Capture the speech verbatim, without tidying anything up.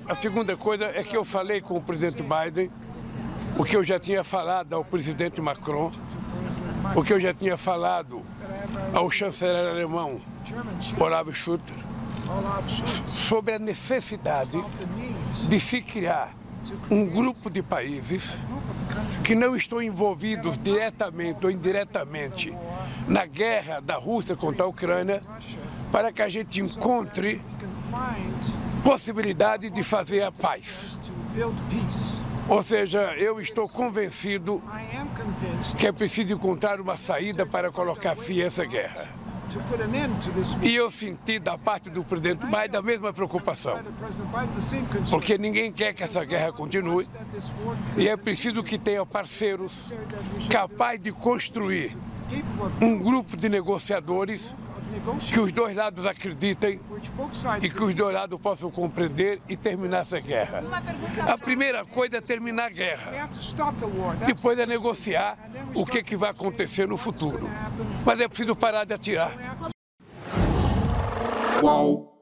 A segunda coisa é que eu falei com o presidente Biden o que eu já tinha falado ao presidente Macron, o que eu já tinha falado ao chanceler alemão Olaf Scholz, sobre a necessidade de se criar um grupo de países que não estão envolvidos diretamente ou indiretamente na guerra da Rússia contra a Ucrânia, para que a gente encontre possibilidade de fazer a paz. Ou seja, eu estou convencido que é preciso encontrar uma saída para colocar fim a essa guerra. E eu senti da parte do presidente Biden a mesma preocupação, porque ninguém quer que essa guerra continue e é preciso que tenha parceiros capazes de construir um grupo de negociadores que os dois lados acreditem e que os dois lados possam compreender e terminar essa guerra. A primeira coisa é terminar a guerra, depois é negociar o que, que vai acontecer no futuro. Mas é preciso parar de atirar. Uau.